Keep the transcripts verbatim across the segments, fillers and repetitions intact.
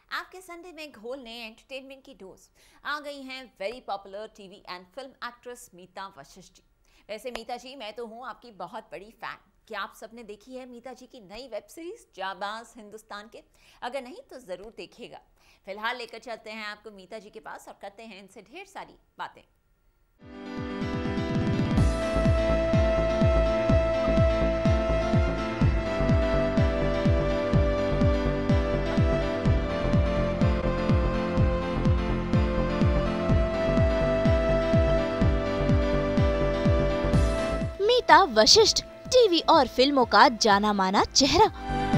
आपके संडे में घोलने एंटरटेनमेंट की डोज आ गई हैं very popular TV and film actress Mita Vashishtha ji. वैसे मीता जी, मैं तो हूँ आपकी बहुत बड़ी फैन। क्या आप सबने देखी है मीता जी की नई वेब सीरीज जाबाज हिंदुस्तान के? अगर नहीं तो जरूर देखिएगा। फिलहाल लेकर चलते हैं आपको मीता जी के पास और करते हैं इनसे ढेर सारी बातें। मीता वशिष्ठ टीवी और फिल्मों का जाना माना चेहरा।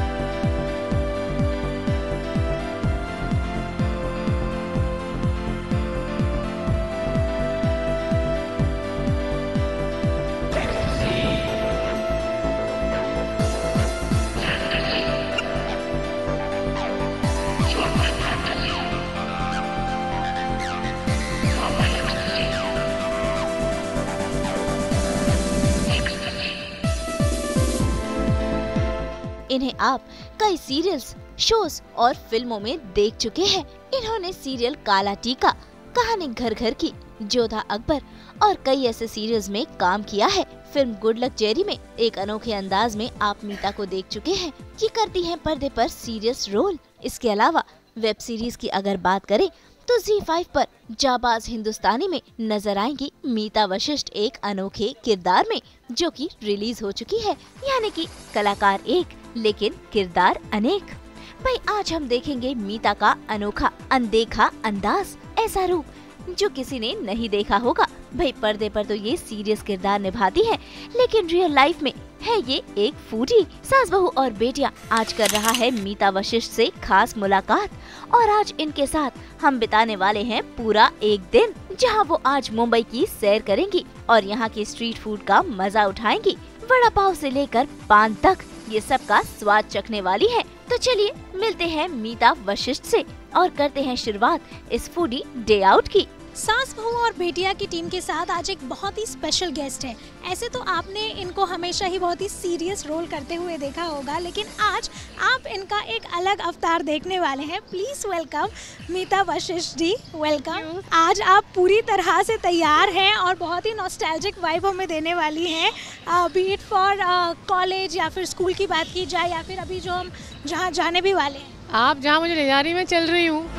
इन्हें आप कई सीरियल्स, शोज और फिल्मों में देख चुके हैं। इन्होंने सीरियल काला टीका, कहानी घर घर की, जोधा अकबर और कई ऐसे सीरियल्स में काम किया है। फिल्म गुड लक जेरी में एक अनोखे अंदाज में आप मीता को देख चुके हैं। ये करती हैं पर्दे पर सीरियस रोल। इसके अलावा वेब सीरीज की अगर बात करें तो ज़ी फाइव पर जाबाज हिंदुस्तानी में नजर आएंगी मीता वशिष्ठ एक अनोखे किरदार में, जो कि रिलीज हो चुकी है। यानी कि कलाकार एक लेकिन किरदार अनेक। भाई आज हम देखेंगे मीता का अनोखा अनदेखा अंदाज, ऐसा रूप जो किसी ने नहीं देखा होगा। भाई पर्दे पर तो ये सीरियस किरदार निभाती है, लेकिन रियल लाइफ में है ये एक फूडी। सास बहू और बेटियां आज कर रहा है मीता वशिष्ठ से खास मुलाकात और आज इनके साथ हम बिताने वाले हैं पूरा एक दिन, जहां वो आज मुंबई की सैर करेंगी और यहाँ की स्ट्रीट फूड का मजा उठाएंगी। वड़ा पाव से लेकर पान तक ये सब का स्वाद चखने वाली है। तो चलिए मिलते हैं मीता वशिष्ठ से और करते हैं शुरुआत इस फूडी डे आउट की। सास बहू और बेटिया की टीम के साथ आज एक बहुत ही स्पेशल गेस्ट है। ऐसे तो आपने इनको हमेशा ही बहुत ही सीरियस रोल करते हुए देखा होगा, लेकिन आज आप इनका एक अलग अवतार देखने वाले हैं। Please welcome Mita Vashishtha ji, welcome. आज आप पूरी तरह से तैयार हैं और बहुत ही नॉस्टैल्जिक वाइब हमें देने वाली हैं। बी इट फॉर कॉलेज या फिर स्कूल की बात की जाए या फिर अभी जो हम जहाँ जाने भी वाले हैं। आप जहाँ मुझे ले जा रही मैं चल रही हूँ।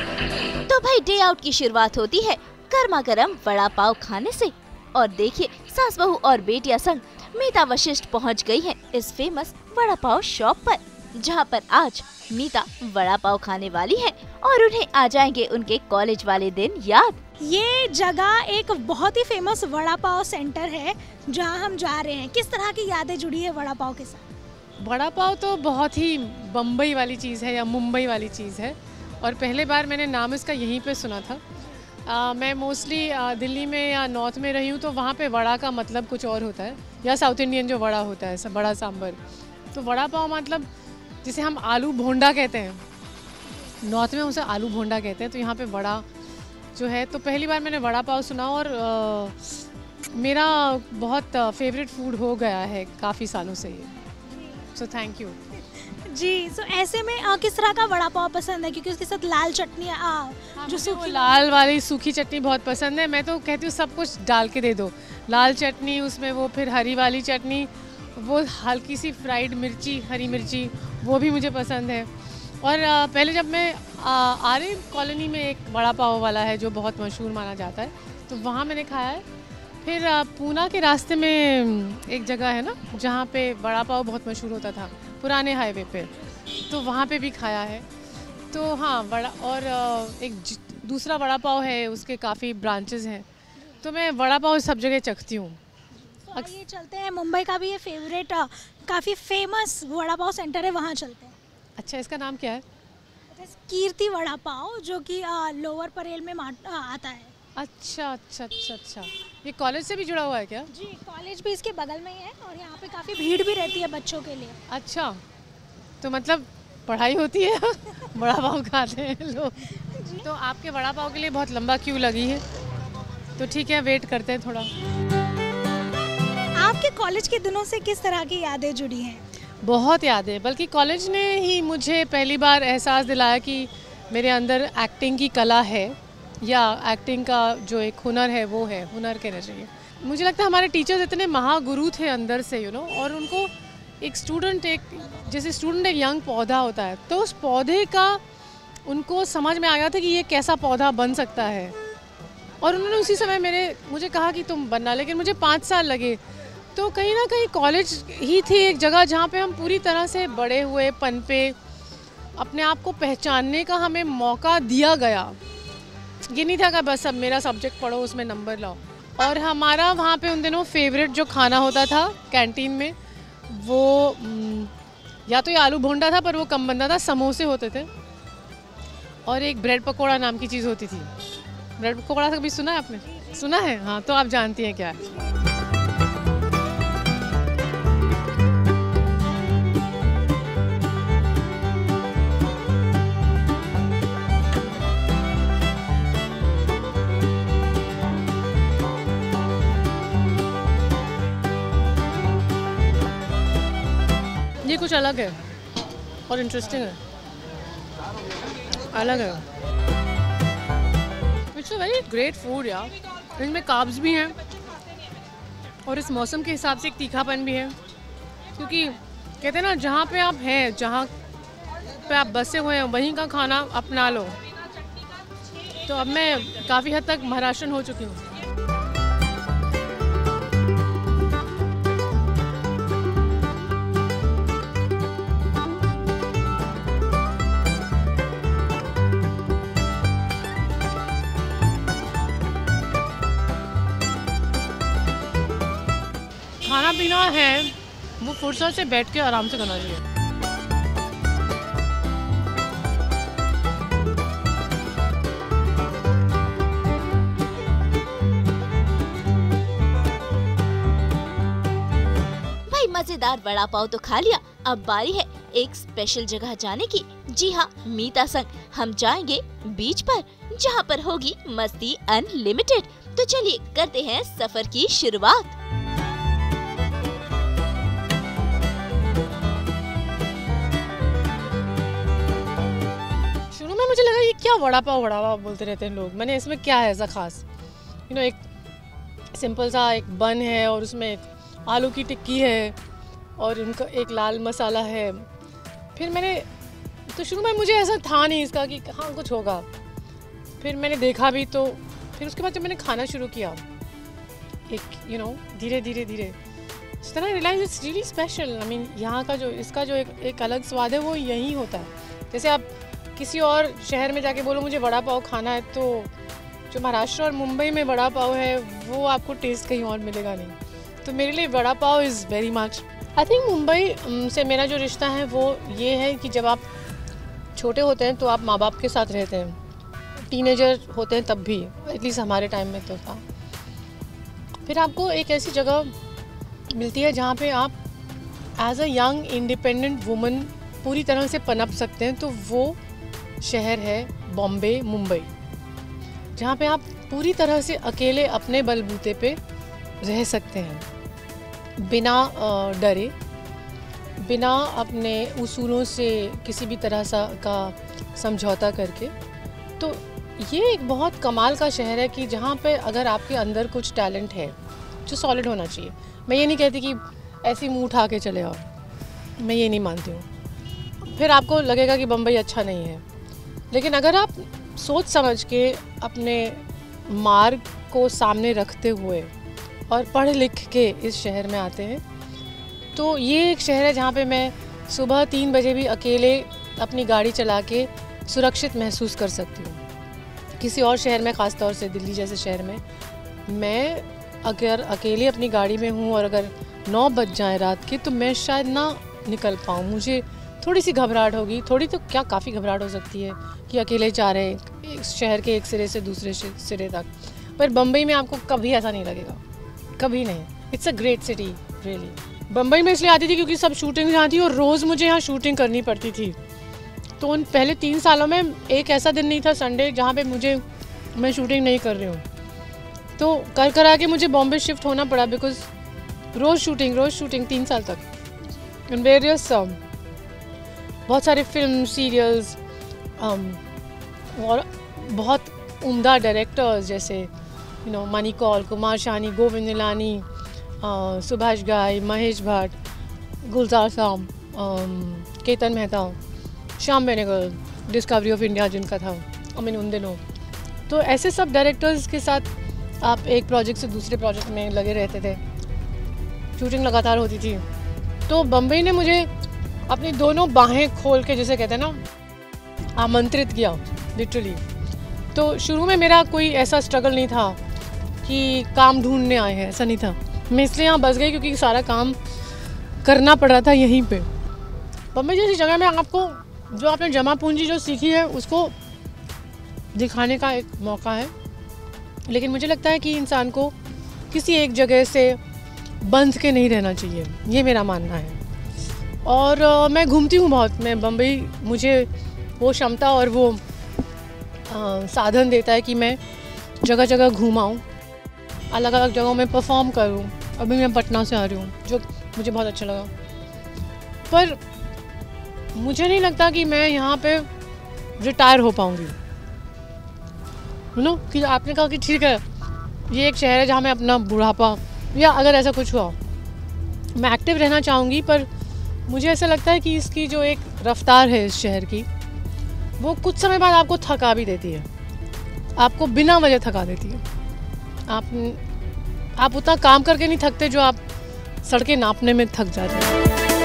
तो भाई डे आउट की शुरुआत होती है गर्मा गर्म वड़ा पाव खाने से। और देखिए सास बहू और बेटिया संग मीता वशिष्ठ पहुँच गई है इस फेमस वड़ा पाव शॉप पर, जहाँ पर आज मीता वड़ा पाव खाने वाली है और उन्हें आ जाएंगे उनके कॉलेज वाले दिन याद। ये जगह एक बहुत ही फेमस वड़ा पाव सेंटर है जहाँ हम जा रहे हैं। किस तरह की यादें जुड़ी है वड़ा पाव के साथ? वड़ा पाव तो बहुत ही बम्बई वाली चीज़ है या मुंबई वाली चीज़ है और पहले बार मैंने नाम इसका यहीं पे सुना था। आ, मैं मोस्टली दिल्ली में या नॉर्थ में रही हूँ तो वहाँ पे वड़ा का मतलब कुछ और होता है, या साउथ इंडियन जो वड़ा होता है बड़ा सांभर। तो वड़ा पाव मतलब जिसे हम आलू भोंडा कहते हैं, नॉर्थ में उसे आलू भोंडा कहते हैं। तो यहाँ पे वड़ा जो है, तो पहली बार मैंने वड़ा पाव सुना और आ, मेरा बहुत फेवरेट फूड हो गया है काफ़ी सालों से ये। So thank you ji. So so, ऐसे में आ, किस तरह का वड़ा पाव पसंद है? क्योंकि उसके साथ लाल चटनी आ, हाँ, जो सूखी लाल वाली सूखी चटनी बहुत पसंद है। मैं तो कहती हूँ सब कुछ डाल के दे दो, लाल चटनी उसमें, वो फिर हरी वाली चटनी, वो हल्की सी फ्राइड मिर्ची, हरी मिर्ची, वो भी मुझे पसंद है। और आ, पहले जब मैं आर्य कॉलोनी में एक वड़ा पाव वाला है जो बहुत मशहूर माना जाता है, तो वहाँ मैंने खाया है। फिर पूना के रास्ते में एक जगह है ना जहाँ पे वड़ा पाव बहुत मशहूर होता था, पुराने हाईवे पे, तो वहाँ पे भी खाया है। तो हाँ वड़ा, और एक दूसरा वड़ा पाव है, उसके काफ़ी ब्रांचेस हैं, तो मैं वड़ा पाव सब जगह चखती हूँ। तो ये चलते हैं मुंबई का भी ये फेवरेट काफ़ी फेमस वड़ा पाव सेंटर है, वहाँ चलते हैं। अच्छा, इसका नाम क्या है? कीर्ति वड़ा पाव, जो कि लोअर परेल में आता है। अच्छा अच्छा अच्छा अच्छा, ये कॉलेज से भी जुड़ा हुआ है क्या? जी, कॉलेज भी इसके बगल में ही है और यहाँ पे काफ़ी भीड़ भी रहती है बच्चों के लिए। अच्छा, तो मतलब पढ़ाई होती है वड़ा पाव खाते हैं लोग। तो आपके वड़ा पाव के लिए बहुत लंबा क्यू लगी है, तो ठीक है वेट करते हैं थोड़ा। आपके कॉलेज के दिनों से किस तरह की यादें जुड़ी हैं? बहुत यादें, बल्कि कॉलेज ने ही मुझे पहली बार एहसास दिलाया कि मेरे अंदर एक्टिंग की कला है या एक्टिंग का जो एक हुनर है वो है, हुनर कहना चाहिए। मुझे लगता है हमारे टीचर्स इतने महागुरु थे अंदर से, यू नो, और उनको एक स्टूडेंट, एक जैसे स्टूडेंट एक यंग पौधा होता है, तो उस पौधे का उनको समझ में आ गया था कि ये कैसा पौधा बन सकता है, और उन्होंने उसी समय मेरे मुझे कहा कि तुम बनना। लेकिन मुझे पाँच साल लगे। तो कहीं ना कहीं कॉलेज ही थी एक जगह जहाँ पे हम पूरी तरह से बड़े हुए, पनपे, अपने आप को पहचानने का हमें मौका दिया गया। ये नहीं था कि बस अब मेरा सब्जेक्ट पढ़ो, उसमें नंबर लाओ। और हमारा वहाँ पे उन दिनों फेवरेट जो खाना होता था कैंटीन में, वो या तो ये आलू भोंडा था, पर वो कम बनता था, समोसे होते थे, और एक ब्रेड पकोड़ा नाम की चीज़ होती थी। ब्रेड पकोड़ा कभी सुना है आपने? सुना है? हाँ, तो आप जानती हैं क्या है। ये कुछ अलग है और इंटरेस्टिंग है, अलग है। It's a very great food यार। इसमें कार्ब्स भी हैं और इस मौसम के हिसाब से एक तीखापन भी है, क्योंकि कहते हैं ना, जहाँ पे आप हैं, जहाँ पे आप बसे हुए हैं, वहीं का खाना अपना लो। तो अब मैं काफ़ी हद तक महाराष्ट्रन हो चुकी हूँ। खाना पीना है वो फुर्सत से बैठ के आराम से करना चाहिए। भाई मजेदार वड़ा पाव तो खा लिया, अब बारी है एक स्पेशल जगह जाने की। जी हाँ, मीता संग हम जाएंगे बीच पर, जहाँ पर होगी मस्ती अनलिमिटेड। तो चलिए करते हैं सफर की शुरुआत। मुझे लगा ये क्या वड़ा पाव वड़ा पाव बोलते रहते हैं लोग, मैंने इसमें क्या है ऐसा खास। यू नो, एक सिंपल सा एक बन है और उसमें एक आलू की टिक्की है और इनका एक लाल मसाला है। फिर मैंने तो शुरू में मुझे ऐसा था नहीं इसका कि हाँ कुछ होगा, फिर मैंने देखा भी, तो फिर उसके बाद जब मैंने खाना शुरू किया, एक यू नो धीरे धीरे धीरे इस तरह realise it's really special. I mean यहाँ का जो इसका जो एक एक अलग स्वाद है वो यही होता है। जैसे आप किसी और शहर में जाके बोलो मुझे वड़ा पाव खाना है, तो जो महाराष्ट्र और मुंबई में वड़ा पाव है वो आपको टेस्ट कहीं और मिलेगा नहीं। तो मेरे लिए vada pav is very much. I think Mumbai से मेरा जो रिश्ता है वो ये है कि जब आप छोटे होते हैं तो आप माँ बाप के साथ रहते हैं, टीनेजर होते हैं तब भी, एटलीस्ट हमारे टाइम में तो था। फिर आपको एक ऐसी जगह मिलती है जहाँ पे आप as a young independent woman पूरी तरह से पनप सकते हैं। तो वो शहर है बॉम्बे, मुंबई, जहाँ पे आप पूरी तरह से अकेले अपने बलबूते पे रह सकते हैं, बिना डरे, बिना अपने उसूलों से किसी भी तरह सा का समझौता करके। तो ये एक बहुत कमाल का शहर है कि जहाँ पे अगर आपके अंदर कुछ टैलेंट है जो सॉलिड होना चाहिए, मैं ये नहीं कहती कि ऐसी मुँह उठा के चले आओ, मैं ये नहीं मानती हूँ, फिर आपको लगेगा कि बम्बई अच्छा नहीं है। लेकिन अगर आप सोच समझ के अपने मार्ग को सामने रखते हुए और पढ़ लिख के इस शहर में आते हैं, तो ये एक शहर है जहाँ पे मैं सुबह तीन बजे भी अकेले अपनी गाड़ी चला के सुरक्षित महसूस कर सकती हूँ। किसी और शहर में, ख़ास तौर से दिल्ली जैसे शहर में, मैं अगर अकेले अपनी गाड़ी में हूँ और अगर नौ बज जाए रात के, तो मैं शायद ना निकल पाऊँ। मुझे थोड़ी सी घबराहट होगी, थोड़ी तो क्या काफ़ी घबराहट हो सकती है कि अकेले जा रहे हैं शहर के एक सिरे से दूसरे सिरे तक। पर बम्बई में आपको कभी ऐसा नहीं लगेगा, कभी नहीं। It's a great city really. Bombay में इसलिए आती थी क्योंकि सब शूटिंग यहाँ थी और रोज़ मुझे यहाँ शूटिंग करनी पड़ती थी। तो उन पहले तीन सालों में एक ऐसा दिन नहीं था संडे जहाँ पे मुझे मैं शूटिंग नहीं कर रही हूँ। तो कर कर आके मुझे बॉम्बे शिफ्ट होना पड़ा, बिकॉज रोज़ शूटिंग रोज़ शूटिंग तीन साल तक इन वेरियस बहुत सारे फिल्म, सीरियल्स, और बहुत उम्दा डायरेक्टर्स जैसे you know Mani Kaul, Kumar Shahani, Govind Nihalani, Subhash Ghai, Mahesh Bhatt, Gulzar sahab, Ketan Mehta, Shyam Benegal, Discovery of India जिनका था आई मीन उन दिनों। तो ऐसे सब डायरेक्टर्स के साथ आप एक प्रोजेक्ट से दूसरे प्रोजेक्ट में लगे रहते थे, शूटिंग लगातार होती थी। तो बम्बई ने मुझे अपनी दोनों बाहें खोल के, जैसे कहते हैं ना, आमंत्रित किया लिटरली। तो शुरू में मेरा कोई ऐसा स्ट्रगल नहीं था कि काम ढूंढने आए हैं, ऐसा नहीं था। मैं इसलिए यहाँ बस गई क्योंकि सारा काम करना पड़ रहा था यहीं पे। बम्बई जैसी जगह में आपको जो आपने जमा पूंजी जो सीखी है उसको दिखाने का एक मौका है। लेकिन मुझे लगता है कि इंसान को किसी एक जगह से बंध के नहीं रहना चाहिए, ये मेरा मानना है। और uh, मैं घूमती हूँ बहुत। मैं बम्बई मुझे वो क्षमता और वो uh, साधन देता है कि मैं जगह जगह घूमाऊँ, अलग अलग जगहों में परफॉर्म करूँ। अभी मैं पटना से आ रही हूँ, जो मुझे बहुत अच्छा लगा। पर मुझे नहीं लगता कि मैं यहाँ पे रिटायर हो पाऊँगी। यू नो कि आपने कहा कि ठीक है ये एक शहर है जहाँ मैं अपना बुढ़ापा, या अगर ऐसा कुछ हुआ, मैं एक्टिव रहना चाहूँगी। पर मुझे ऐसा लगता है कि इसकी जो एक रफ्तार है इस शहर की, वो कुछ समय बाद आपको थका भी देती है, आपको बिना वजह थका देती है। आप आप उतना काम करके नहीं थकते जो आप सड़कें नापने में थक जाते हैं।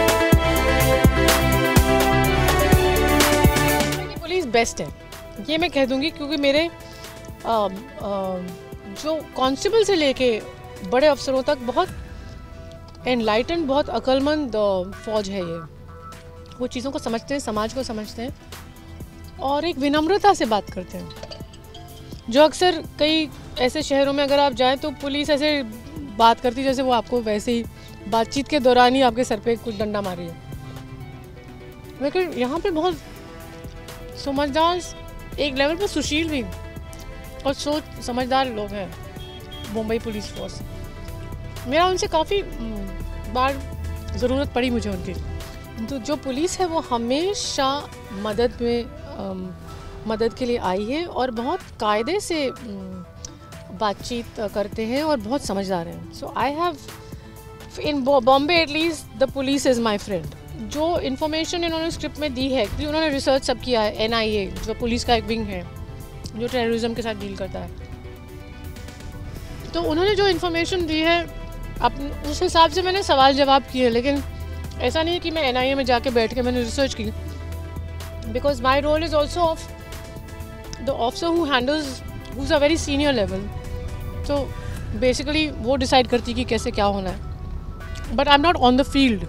पुलिस बेस्ट है ये मैं कह दूँगी, क्योंकि मेरे आ, आ, जो कांस्टेबल से लेके बड़े अफसरों तक बहुत एनलाइटन, बहुत अक्लमंद फौज है ये। वो चीज़ों को समझते हैं, समाज को समझते हैं और एक विनम्रता से बात करते हैं, जो अक्सर कई ऐसे शहरों में अगर आप जाएं तो पुलिस ऐसे बात करती जैसे वो आपको वैसे ही बातचीत के दौरान ही आपके सर पे कुछ डंडा मारी है। लेकिन यहाँ पे बहुत समझदार, एक लेवल पर सुशील भी और सोच समझदार लोग हैं मुंबई पुलिस फोर्स। मेरा उनसे काफ़ी बार ज़रूरत पड़ी मुझे उनकी। तो जो पुलिस है वो हमेशा मदद में आम, मदद के लिए आई है और बहुत कायदे से बातचीत करते हैं और बहुत समझदार हैं। So I have in Bombay at least the police is my friend. जो इन्फॉर्मेशन इन्होंने स्क्रिप्ट में दी है, क्योंकि उन्होंने रिसर्च सब किया है, एन आई ए जो पुलिस का एक विंग है जो टेररिज्म के साथ डील करता है, तो उन्होंने जो इन्फॉर्मेशन दी है अब उस हिसाब से मैंने सवाल जवाब किए। लेकिन ऐसा नहीं है कि मैं एन आई ए में जाके बैठ के मैंने रिसर्च की, because my role is also of the officer who handles who is a very senior level. तो बेसिकली वो डिसाइड करती कि कैसे क्या होना है, but I am not on the field.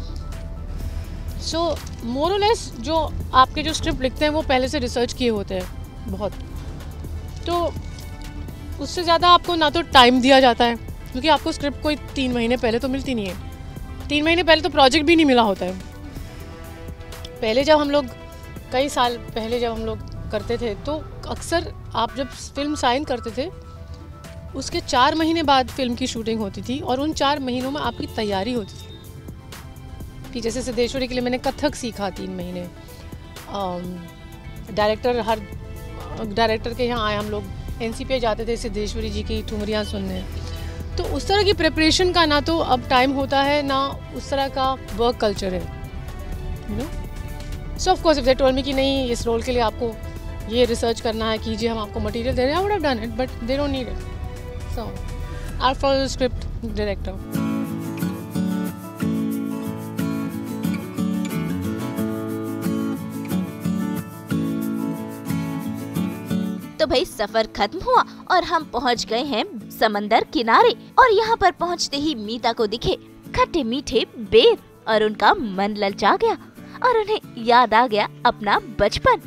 So more और लेस जो आपके जो स्क्रिप्ट लिखते हैं वो पहले से रिसर्च किए होते हैं बहुत, तो उससे ज़्यादा आपको ना तो टाइम दिया जाता है, क्योंकि आपको स्क्रिप्ट कोई तीन महीने पहले तो मिलती नहीं है। तीन महीने पहले तो प्रोजेक्ट भी नहीं मिला होता है। पहले जब हम लोग कई साल पहले जब हम लोग करते थे तो अक्सर आप जब फिल्म साइन करते थे उसके चार महीने बाद फिल्म की शूटिंग होती थी, और उन चार महीनों में आपकी तैयारी होती थी कि जैसे सिद्धेश्वरी के लिए मैंने कथक सीखा तीन महीने। डायरेक्टर हर डायरेक्टर के यहाँ आए, हम लोग एन सी पे जाते थे सिद्धेश्वरी जी की ठुमरियाँ सुनने। तो उस तरह की प्रिपरेशन का ना तो अब टाइम होता है, ना उस तरह का वर्क कल्चर है, you know. So of course if they told me कि नहीं इस रोल के लिए आपको ये रिसर्च करना है, कीजिए, हम आपको मटेरियल दे रहे हैं, I would have done it, but they don't need it. So I follow the script director. तो भाई सफर खत्म हुआ और हम पहुंच गए हैं समंदर किनारे, और यहाँ पर पहुँचते ही मीता को दिखे खट्टे मीठे बेर और उनका मन ललचा गया और उन्हें याद आ गया अपना बचपन।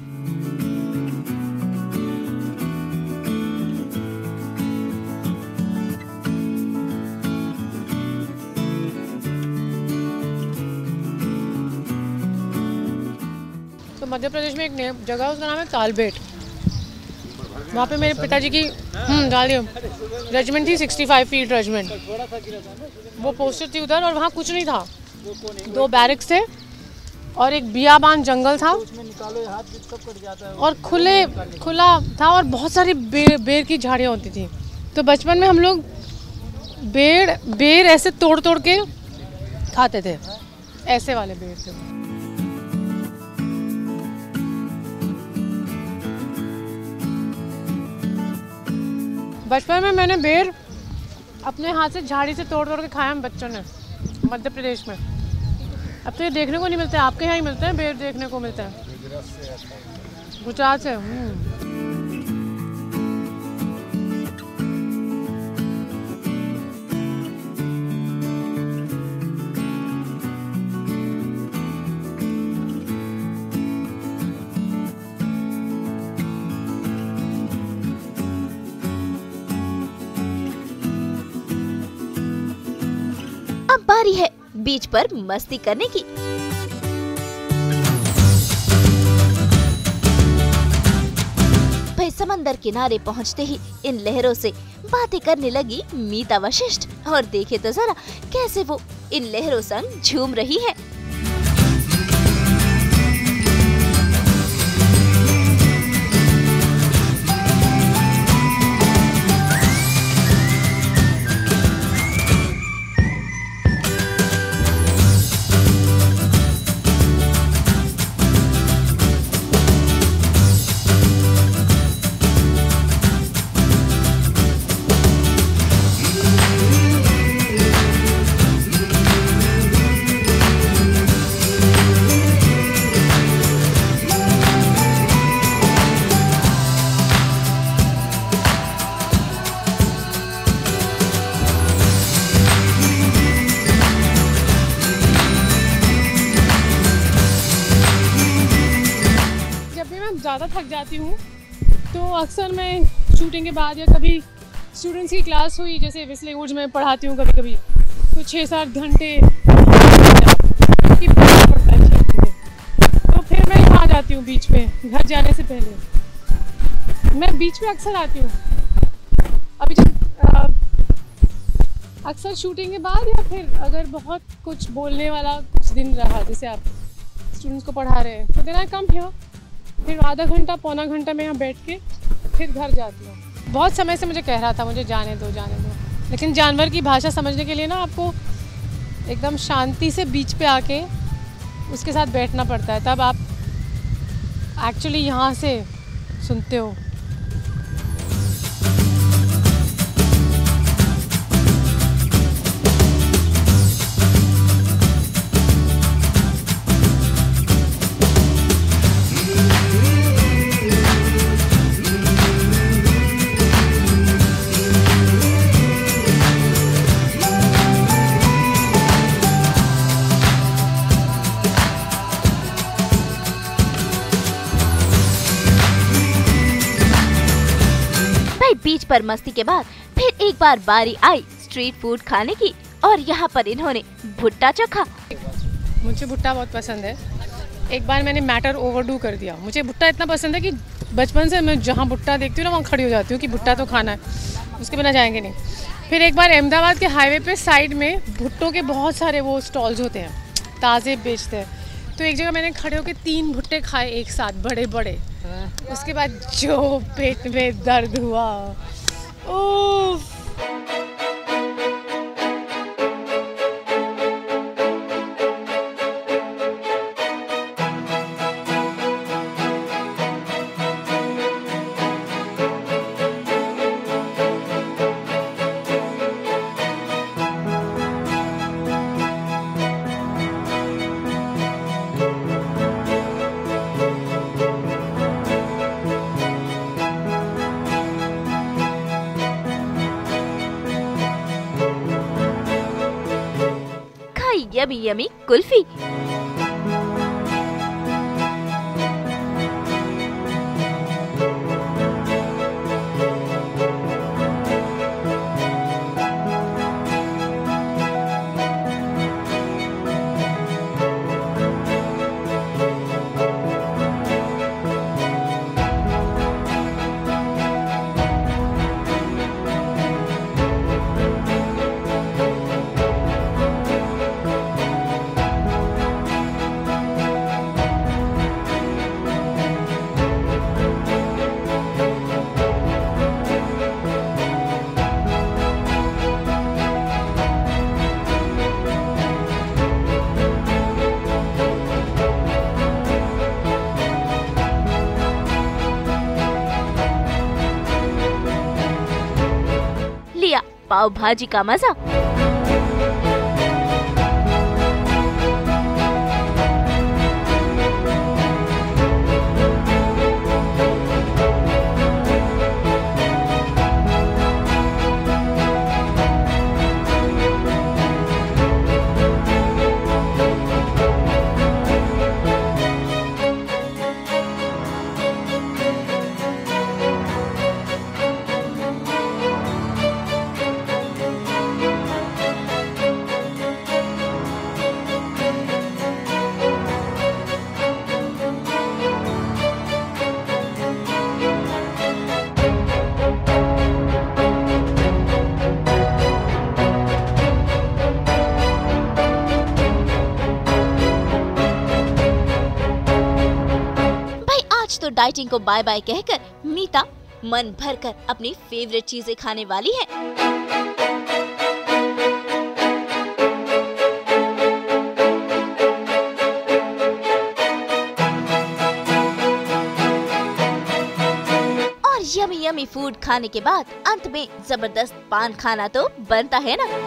तो मध्य प्रदेश में एक जगह उसका नाम है तालबेट। वहाँ पे मेरे पिताजी की हम्म डालियो रेजिमेंट थी, सिक्सटी फाइव फील्ड रेजिमेंट। वो पोस्टर थी उधर और वहाँ कुछ नहीं था, दो बैरिक्स थे और एक बियाबान जंगल था और खुले खुला था और बहुत सारी बेर बेर की झाड़ियाँ होती थी। तो बचपन में हम लोग बेर बेर ऐसे तोड़ तोड़ के खाते थे, ऐसे वाले बेर थे। बचपन में मैंने बेर अपने हाथ से झाड़ी से तोड़ तोड़ के खाया हम बच्चों ने, मध्य प्रदेश में। अब तो ये देखने को नहीं मिलते, आपके यहाँ ही मिलते हैं बेर, देखने को मिलते हैं गुजरात से। अब बारी है बीच पर मस्ती करने की। भाई समंदर किनारे पहुंचते ही इन लहरों से बातें करने लगी मीता वशिष्ठ, और देखे तो जरा कैसे वो इन लहरों संग झूम रही है। ज़्यादा थक जाती हूँ तो अक्सर मैं शूटिंग के बाद या कभी स्टूडेंट्स की क्लास हुई, जैसे विस्ले ऊर्ज में पढ़ाती हूँ कभी कभी, तो छः सात घंटे की पढ़ता है, तो फिर मैं यहाँ आ जाती हूँ बीच में घर जाने से पहले। मैं बीच में अक्सर आती हूँ अभी जब अक्सर शूटिंग के बाद, या फिर अगर बहुत कुछ बोलने वाला कुछ दिन रहा, जैसे आप स्टूडेंट्स को पढ़ा रहे हैं, तो देन आई कम हियर, फिर आधा घंटा पौना घंटा मैं यहाँ बैठ के फिर घर जाती हूँ। बहुत समय से मुझे कह रहा था मुझे जाने दो जाने दो, लेकिन जानवर की भाषा समझने के लिए ना आपको एकदम शांति से बीच पे आके उसके साथ बैठना पड़ता है, तब आप एक्चुअली यहाँ से सुनते हो। बीच पर मस्ती के बाद फिर एक बार बारी आई स्ट्रीट फूड खाने की, और यहाँ पर इन्होंने भुट्टा चखा। मुझे भुट्टा बहुत पसंद है। एक बार मैंने मैटर ओवरडू कर दिया। मुझे भुट्टा इतना पसंद है कि बचपन से मैं जहाँ भुट्टा देखती हूँ ना वहाँ खड़ी हो जाती हूँ कि भुट्टा तो खाना है, उसके बिना जाएंगे नहीं। फिर एक बार अहमदाबाद के हाईवे पे साइड में भुट्टों के बहुत सारे वो स्टॉल्स होते हैं, ताज़े बेचते हैं, तो एक जगह मैंने खड़े होकर तीन भुट्टे खाए एक साथ, बड़े बड़े। उसके बाद जो पेट में दर्द हुआ, उफ। Yummy yummy kulfi. पाव भाजी का मजा। तो डाइटिंग को बाय बाय कहकर मीता मन भरकर अपनी फेवरेट चीजें खाने वाली है। और यमी यमी फूड खाने के बाद अंत में जबरदस्त पान खाना तो बनता है ना।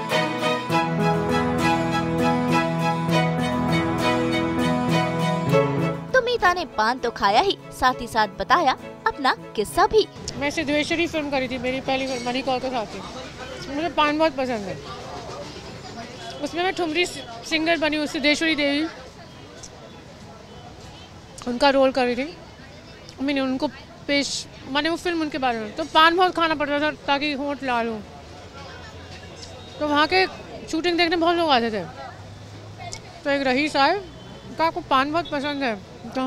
मीता ने पान तो खाया ही, साथ ही साथ बताया अपना किस्सा भी। मैं सिद्धेश्वरी फिल्म करी थी, मेरी पहली फिल्म मनी कौर के साथ थी। मुझे पान बहुत पसंद है। उसमें मैं ठुमरी सिंगर बनी हूँ, सिद्धेश्वरी देवी उनका रोल करी थी। मैंने उनको पेश मैंने वो फिल्म उनके बारे में, तो पान बहुत खाना पड़ता था ताकि होंठ लाल हो। तो वहाँ के शूटिंग देखने बहुत लोग आते थे। तो एक रईस आए, का आपको पान बहुत पसंद है, तो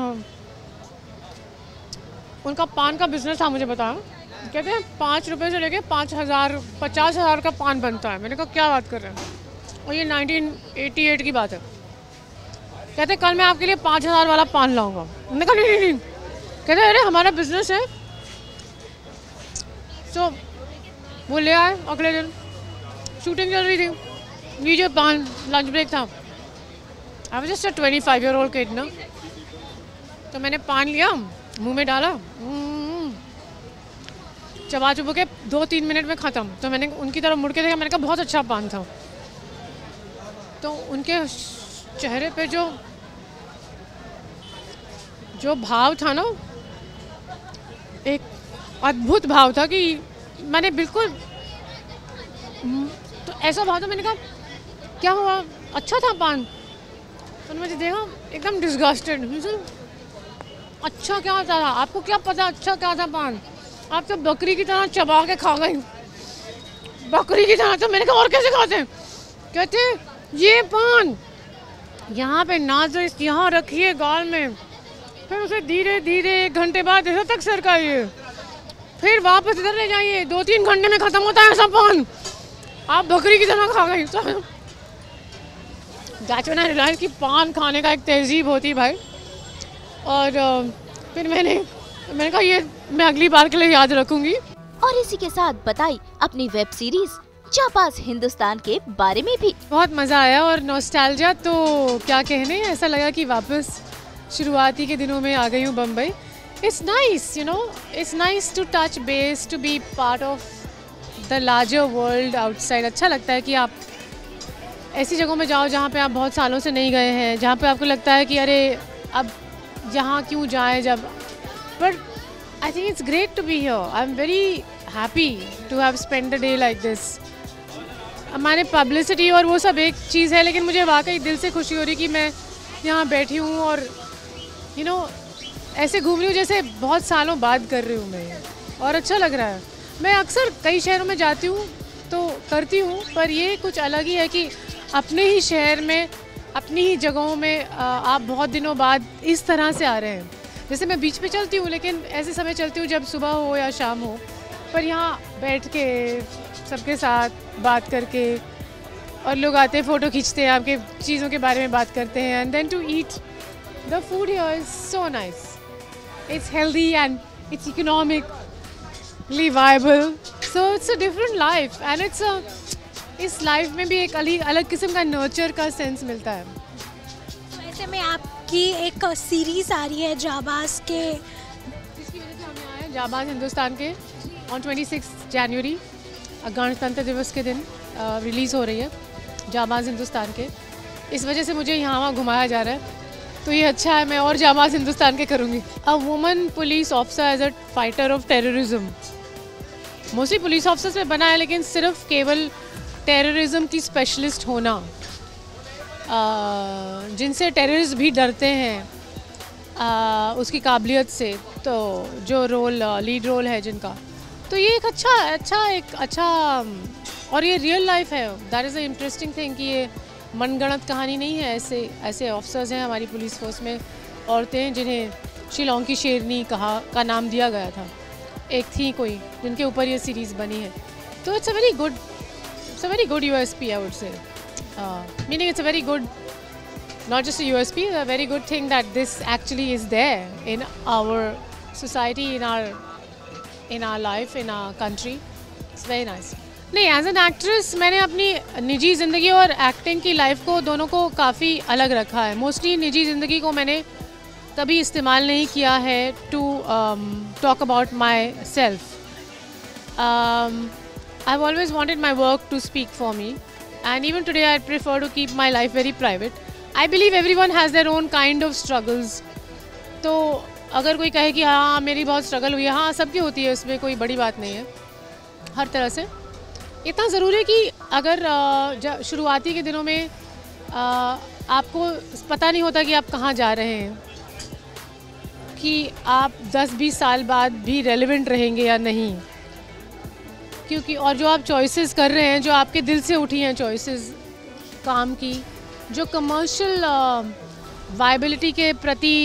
उनका पान का बिजनेस था, मुझे बताया। कहते हैं पाँच रुपए से लेके पाँच हज़ार पचास हज़ार का पान बनता है। मैंने कहा क्या बात कर रहे हैं, और ये नाइनटीन एटी एट की बात है। कहते हैं कल मैं आपके लिए पाँच हज़ार वाला पान लाऊंगा। मैंने कहा नहीं नहीं नहीं। कहते हैं अरे हमारा बिजनेस है। तो वो ले आए। अगले दिन शूटिंग चल रही थी, लीजिए पान, लंच ब्रेक था। I was just a twenty five year old kid ना। तो मैंने पान लिया, मुंह में डाला, चबा चुबो के दो तीन मिनट में ख़त्म। तो मैंने उनकी तरफ मुड़ के देखा, मैंने कहा बहुत अच्छा पान था। तो उनके चेहरे पे जो जो भाव था ना, एक अद्भुत भाव था कि मैंने बिल्कुल, तो ऐसा भाव था। मैंने कहा क्या हुआ, अच्छा था पान। तो मुझे देखा एकदम डिस्गस्टेड। अच्छा क्या था, आपको क्या पता अच्छा क्या था पान, आप तो बकरी की तरह चबा के खा गई, बकरी की तरह। तो मैंने कहा और कैसे खाते हैं? कहते ये पान यहाँ पे नाज़ यहाँ रखिए गाल में, फिर उसे धीरे धीरे एक घंटे बाद इधर तक सरकाइए, फिर वापस इधर ले जाइए, दो तीन घंटे में ख़त्म होता है ऐसा पान, आप बकरी की तरह खा गई। दैट्स व्हेन आई रियलाइज़ कि पान खाने का एक तहजीब होती है भाई। और फिर मैंने मैंने कहा ये मैं अगली बार के लिए याद रखूंगी। और इसी के साथ बताई अपनी वेब सीरीज जाबाज हिंदुस्तान के बारे में भी। बहुत मज़ा आया और नॉस्टैल्जिया तो क्या कहने, ऐसा लगा कि वापस शुरुआती के दिनों में आ गई हूँ Bombay. It's nice, you know, it's nice to touch base, to be part of the larger world outside. अच्छा लगता है कि आप ऐसी जगहों में जाओ जहाँ पे आप बहुत सालों से नहीं गए हैं, जहाँ पे आपको लगता है कि अरे अब यहाँ क्यों जाएं जब। But I think it's great to be here. I am very happy to have spend a day like this. हमारे पब्लिसिटी और वो सब एक चीज़ है, लेकिन मुझे वाकई दिल से खुशी हो रही कि मैं यहाँ बैठी हूँ और यू you नो know, ऐसे घूम रही हूँ जैसे बहुत सालों बाद कर रही हूँ मैं, और अच्छा लग रहा है। मैं अक्सर कई शहरों में जाती हूँ तो करती हूँ, पर ये कुछ अलग ही है कि अपने ही शहर में, अपनी ही जगहों में आप बहुत दिनों बाद इस तरह से आ रहे हैं। जैसे मैं बीच पे चलती हूँ, लेकिन ऐसे समय चलती हूँ जब सुबह हो या शाम हो, पर यहाँ बैठ के सबके साथ बात करके, और लोग आते हैं फ़ोटो खींचते हैं, आपके चीज़ों के बारे में बात करते हैं, and then to eat the food here is so nice. It's healthy and it's economically viable, so it's a different life, and it's a इस लाइफ में भी एक अलग अलग किस्म का नर्चर का सेंस मिलता है। ऐसे में आपकी एक सीरीज़ आ रही है जाबाज के, जिसकी वजह से हमें आए जाबाज हिंदुस्तान के ऑन ट्वेंटी सिक्स जनवरी। गणतंत्र दिवस के दिन रिलीज़ हो रही है, जाबाज हिंदुस्तान के। इस वजह से मुझे यहाँ वहाँ घुमाया जा रहा है, तो ये अच्छा है, मैं और जाबाज हिंदुस्तान के करूँगी। A woman police officer as a fighter of terrorism. Mostly police officers में बना है, लेकिन सिर्फ केवल टेररिज्म की स्पेशलिस्ट होना, जिनसे टेररिस्ट भी डरते हैं, आ, उसकी काबिलियत से, तो जो रोल लीड रोल है जिनका, तो ये एक अच्छा अच्छा एक अच्छा और ये रियल लाइफ है। That is a interesting thing कि ये मनगढ़ंत कहानी नहीं है। ऐसे ऐसे ऑफिसर्स हैं हमारी पुलिस फोर्स में, औरतें हैं जिन्हें शिलोंग की शेरनी कहा का नाम दिया गया था, एक थी कोई जिनके ऊपर ये सीरीज़ बनी है। तो it's a very good it's a very good U S P I would say, meaning it's a very good not just a U S P, a very good thing that this actually is there in our society, in our in our life, in our country. It's very nice. नहीं, as an actress मैंने अपनी निजी ज़िंदगी और acting की life को दोनों को काफ़ी अलग रखा है। मोस्टली निजी ज़िंदगी को मैंने कभी इस्तेमाल नहीं किया है to talk about myself. I have always wanted my work to speak for me, and even today I prefer to keep my life very private. I believe every one has their own kind of struggles. तो अगर कोई कहे कि हाँ मेरी बहुत struggle हुई है, हाँ सबकी होती है, इसमें कोई बड़ी बात नहीं है हर तरह से। इतना ज़रूरी है कि अगर शुरुआती के दिनों में आ, आपको पता नहीं होता कि आप कहाँ जा रहे हैं, कि आप दस बीस साल बाद भी रेलेवेंट रहेंगे या नहीं, क्योंकि और जो आप चॉइसेस कर रहे हैं, जो आपके दिल से उठी हैं चॉइसेस काम की, जो कमर्शियल वायबिलिटी के प्रति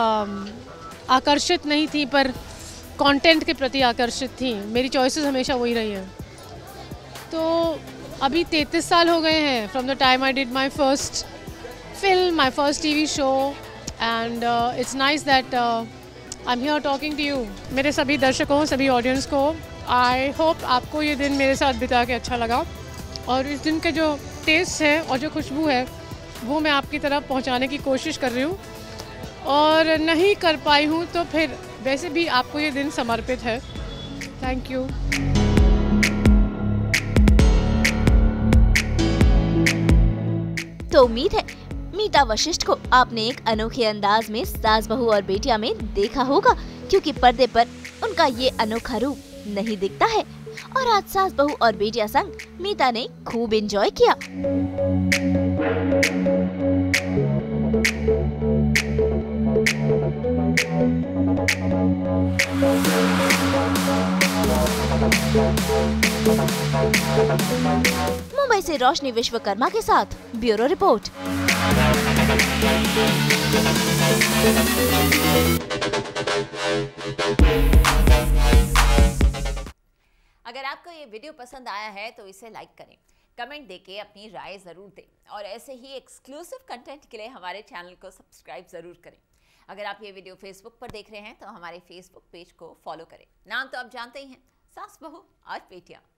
आकर्षित नहीं थी पर कंटेंट के प्रति आकर्षित थी, मेरी चॉइसेस हमेशा वही रही हैं। तो अभी तैंतीस साल हो गए हैं from the time I did my first film, my first TV show, and it's nice that I am here talking to you. मेरे सभी दर्शकों, सभी ऑडियंस को आई होप आपको ये दिन मेरे साथ बिता के अच्छा लगा, और इस दिन के जो टेस्ट है और जो खुशबू है वो मैं आपकी तरफ पहुंचाने की कोशिश कर रही हूँ, और नहीं कर पाई हूँ तो फिर वैसे भी आपको ये दिन समर्पित है। Thank you. तो उम्मीद है मीता वशिष्ठ को आपने एक अनोखे अंदाज में सास बहू और बेटिया में देखा होगा, क्योंकि पर्दे पर उनका ये अनोखा रूप नहीं दिखता है। और आज सास बहू और बेटिया संग मीता ने खूब एंजॉय किया। मुंबई से रोशनी विश्वकर्मा के साथ ब्यूरो रिपोर्ट। अगर आपको ये वीडियो पसंद आया है तो इसे लाइक करें, कमेंट देके अपनी राय जरूर दें, और ऐसे ही एक्सक्लूसिव कंटेंट के लिए हमारे चैनल को सब्सक्राइब जरूर करें। अगर आप ये वीडियो फेसबुक पर देख रहे हैं तो हमारे फेसबुक पेज को फॉलो करें। नाम तो आप जानते ही हैं, सास बहू और बेटियां।